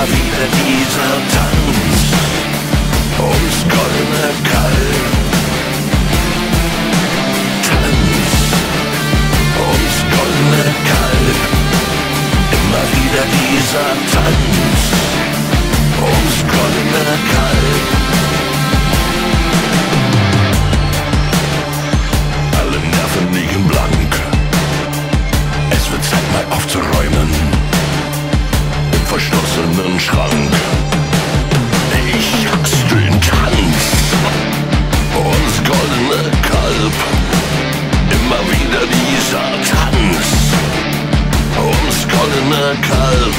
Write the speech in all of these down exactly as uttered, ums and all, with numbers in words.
Immer wieder dieser Tanz ums goldene Kalb. Tanz ums goldene Kalb. Immer wieder dieser Tanz ums goldene Kalb. Alle Nerven liegen blank. Es wird Zeit, mal aufzuräumen im verschlossenen Schrank. Ich hasse den Tanz ums goldene Kalb. Immer wieder dieser Tanz ums goldene Kalb.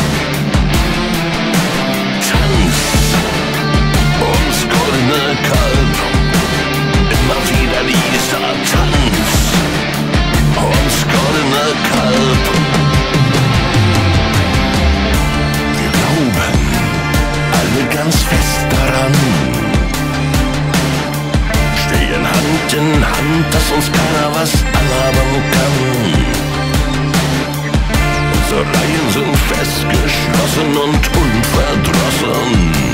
Tanz ums goldene Kalb. Immer wieder dieser Tanz ums goldene Kalb. Wir glauben alle ganz fest daran, stehen Hand in Hand, dass uns keiner was anhaben kann. Unsere Reihen sind festgeschlossen und unverdrossen.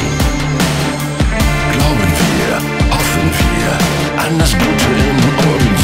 Glauben wir, hoffen wir an das Gute in uns.